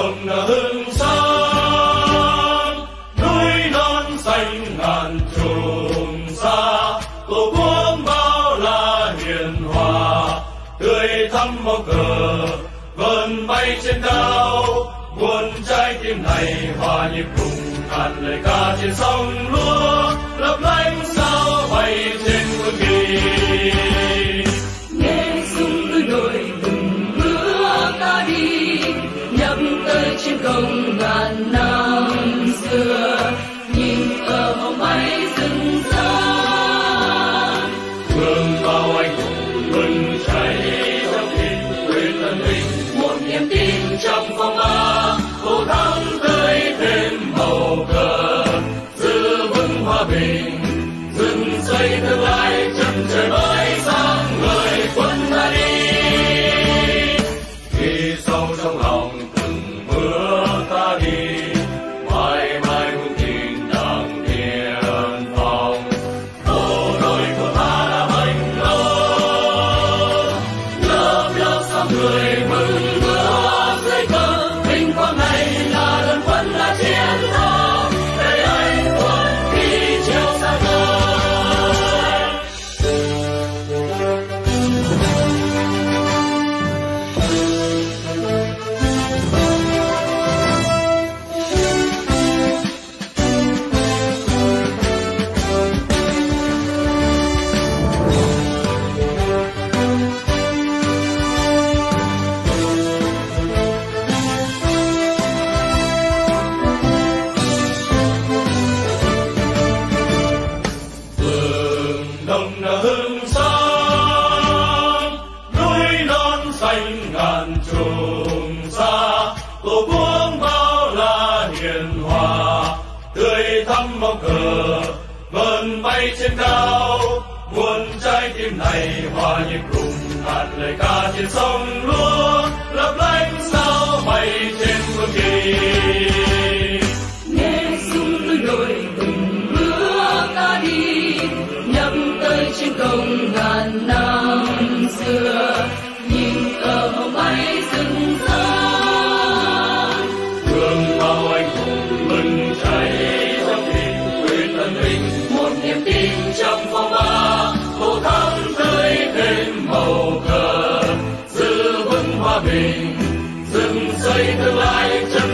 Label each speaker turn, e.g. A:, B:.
A: đồng hương sáng, núi non xanh ngàn trùng xa, tổ quốc bao la hiền hòa, tươi thắm màu cờ vờn bay trên cao. Muôn trái tim này hòa nhịp cùng ngàn lời ca trên sông lúa, lấp lánh sao bay trên muôn kỳ.
B: Nghe súng núi đồi từng bước ta đi, nhắc tới chiến công ngàn năm xưa, nhìn ở hồng bay rừng xa.
A: Hương bao anh hùng bừng cháy trong tim quên thân mình,
B: một niềm tin trong phong ba,
A: tô thắm tươi thêm màu cờ, giữ vững hòa bình, dựng xây tương lai chân trời mới sáng ngời quân ta đi. Khi sâu trong lòng từng bước ta đi, mãi mãi vững tin đàng tiên phong. Bộ đội của ta đã mạnh lâu, lớp lớp sao người mừng bước dưới cờ. Vinh quang này là đơn quân là chiến thắng, để anh quân khi chiều xa khơi. Đồng hương sáng, núi non xanh ngàn trùng xa, tổ quốc bao la hiền hòa, tươi thắm màu cờ vờn bay trên cao. Muôn trái tim này hòa nhịp cùng ngàn lời ca trên sông lúa, lấp lánh sao bay trên muôn kỳ.
B: Nghe súng núi đồi từng bước ta đi, nhắc tới chiến công ngàn năm xưa, nhìn ở hồng bay rừng xa.
A: Hương bao anh hùng bừng cháy trong tim quên thân mình,
B: Một niềm tin
A: trong phong ba, tô thắm tươi thêm màu cờ, giữ vững hòa bình, dựng xây tương lai.